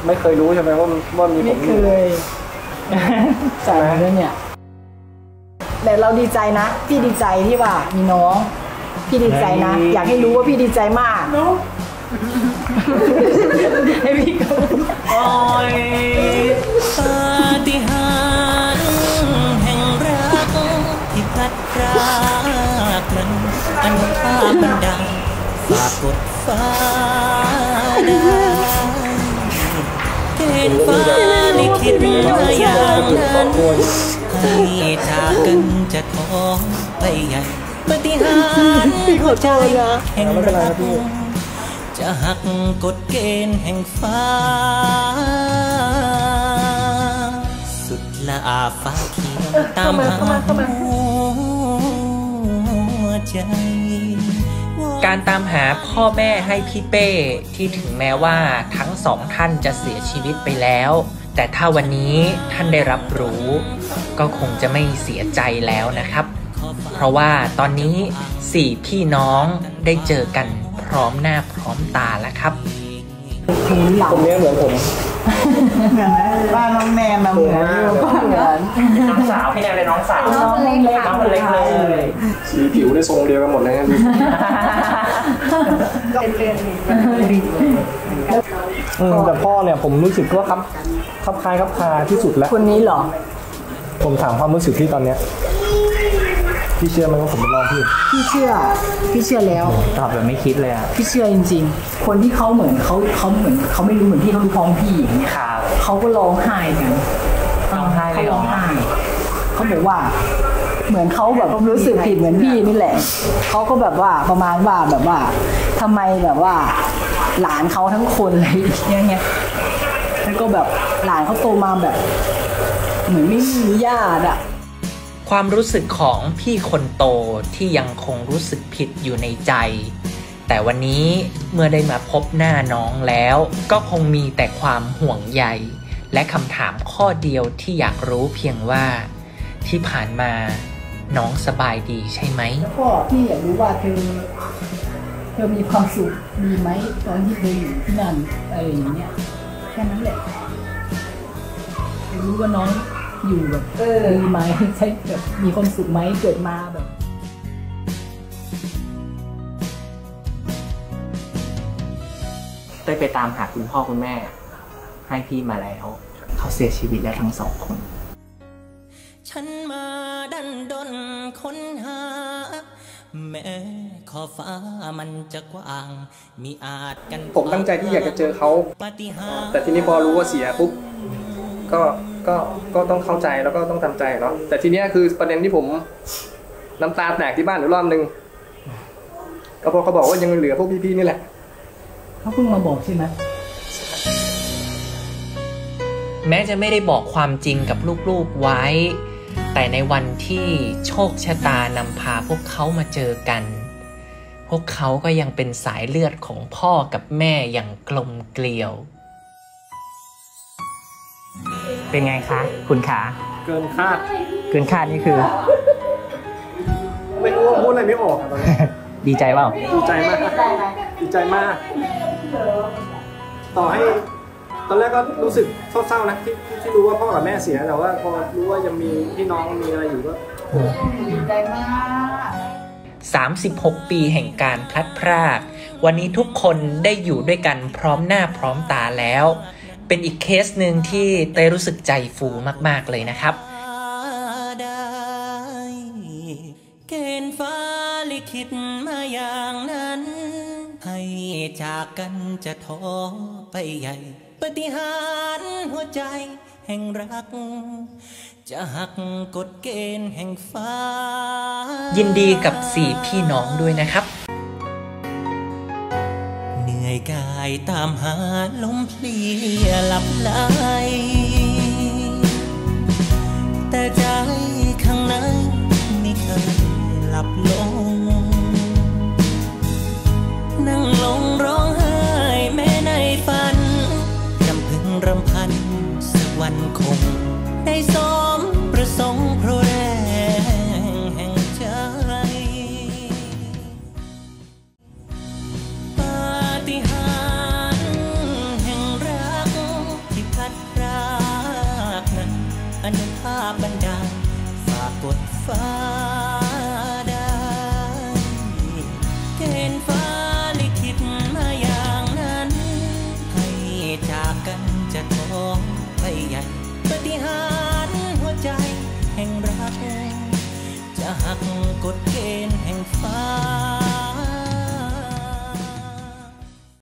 ไม่เคยรู้ใช่ไหมว่ามีผมไม่เคยใช่แล้วเนี่ยแต่เราดีใจนะพี่ดีใจที่ว่ามีน้องพี่ดีใจนะอยากให้รู้ว่าพี่ดีใจมากให้พี่ก็โอ้ยปาฏิหาริย์แห่งรักที่พัดพรากนั้นอันภาพบันดาลฝากกดฟ้าได้เกณฑ์ฟ้าลิขิตมาอย่างนั้นให้จากกันจะท้องไปใหญ่ปาฏิหาริย์หัวใจแห่งรักจะหักกฎเกณฑ์แห่งฟ้าสุดละอาฟ้าเขียวตามหาหัวใจการตามหาพ่อแม่ให้พี่เป้ที่ถึงแม้ว่าทั้งสองท่านจะเสียชีวิตไปแล้วแต่ถ้าวันนี้ท่านได้รับรู้ก็คงจะไม่เสียใจแล้วนะครับเพราะว่าตอนนี้4พี่น้องได้เจอกันพร้อมหน้าพร้อมตาแล้วครับผมเนี้ยเหมือนผมเหมือนบ้านน้องแนนมาเหมือนก็เหมือนน้องสาวพี่แนนเป็นน้องสาวน้องเล็กน้องเล็กเลยสีผิวในทรงเดียวกันหมดเลยนะแต่พ่อเนี่ยผมรู้สึกว่าครับคล้ายครับคาที่สุดแล้วคนนี้เหรอผมถามความรู้สึกที่ตอนเนี้ยพี่เชื่อไหมว่าผมเป็นน้องพี่เชื่อแล้วตอบแบบไม่คิดเลยอ่ะพี่เชื่อจริงๆคนที่เขาเหมือนเขาเหมือนเขาไม่รู้เหมือนพี่เขาดูพ้องพี่อย่างเงี้ยเขาก็ร้องไห้กันร้องไห้เลยร้องไห้เขาบอกว่าเหมือนเขาแบบรู้สึกผิดเหมือนพี่นี่แหละเขาก็แบบว่าประมาณว่าแบบว่าทำไมแบบว่าหลานเขาทั้งคนอะไรอย่างเงี้ยแล้วก็แบบหลานเขาโตมาแบบเหมือนไม่มีญาติอะความรู้สึกของพี่คนโตที่ยังคงรู้สึกผิดอยู่ในใจแต่วันนี้เมื่อได้มาพบหน้าน้องแล้วก็คงมีแต่ความห่วงใยและคำถามข้อเดียวที่อยากรู้เพียงว่าที่ผ่านมาน้องสบายดีใช่ไหมพ่อพี่อยากรู้ว่าเธอมีความสุขดีไหมตอนที่เธออยู่ที่นั่นอะไรอย่างเงี้ยแค่นั้นแหละรู้ว่าน้องอยู่แบบดีไหมใช่แบบมีความสุขไหมเกิดมาแบบได้ไปตามหาคุณพ่อคุณแม่ให้พี่มาแล้วเขาเสียชีวิตแล้วทั้งสองคนฉันมาดันดนค้นหาแม้ขอบฟ้ามันจะกว้างมีอาจกันผมตั้งใจที่อยากจะเจอเขาแต่ทีนี้พอรู้ว่าเสียปุ๊บก็ต้องเข้าใจแล้วก็ต้องทำใจเนาะแต่ทีนี้คือประเด็นที่ผมน้ำตาแตกที่บ้านอยู่รอบนึงก็พอเขาบอกว่ายังเหลือพวกพี่ๆนี่แหละเขาเพิ่งมาบอกใช่ไหมแม้จะไม่ได้บอกความจริงกับลูกๆไว้แต่ในวันที่โชคชะตานำพาพวกเขามาเจอกันพวกเขาก็ยังเป็นสายเลือดของพ่อกับแม่อย่างกลมเกลียวเป็นไงคะคุณขาเกินคาดนี่คือไม่รู้ว่าพูดอะไรไม่ออกตอนนี้ดีใจเปล่าดีใจมากต่อให้ตอนแรกก็รู้สึกเศร้าๆนะที่รู้ว่าพ่อกับแม่เสียแต่ว่าพอรู้ว่ายังมีพี่น้องมีอะไรอยู่ก็ดีใจมาก 36 ปีแห่งการพลัดพรากวันนี้ทุกคนได้อยู่ด้วยกันพร้อมหน้าพร้อมตาแล้วเป็นอีกเคสหนึ่งที่เต้รู้สึกใจฟูมากๆเลยนะครับเกณฑ์ฟ้าลิขิตมาอย่างนั้นให้จากกันจะท้อไปใหญ่ปาฏิหาริย์หัวใจแห่งรักจะหักกฎเกณฑ์แห่งฟ้ายินดีกับ4พี่น้องด้วยนะครับเหนื่อยกายตามหาลมเพลียหลับไหลแต่ใจข้างในไม่เคยหลับลงนั่งลงร้องไห้แม้ในฝันรำพึงรำพันสักวันคงได้สมประสงค์เพราะแรงแห่งใจปาฏิหาริย์แห่งรักอนุภาพบันดาลฝากกดฟ้าได้เกณฑ์ฟ้าลิขิตมาอย่างนั้นให้จากกันจะท้องไปใหญ่ปาฏิหาริย์หัวใจแห่งรักจะหักกฎเกณฑ์แห่งฟ้า